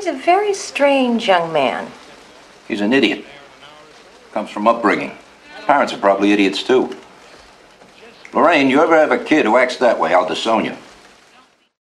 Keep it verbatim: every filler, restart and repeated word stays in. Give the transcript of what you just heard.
He's a very strange young man. He's an idiot. Comes from upbringing. Parents are probably idiots, too. Lorraine, you ever have a kid who acts that way, I'll disown you.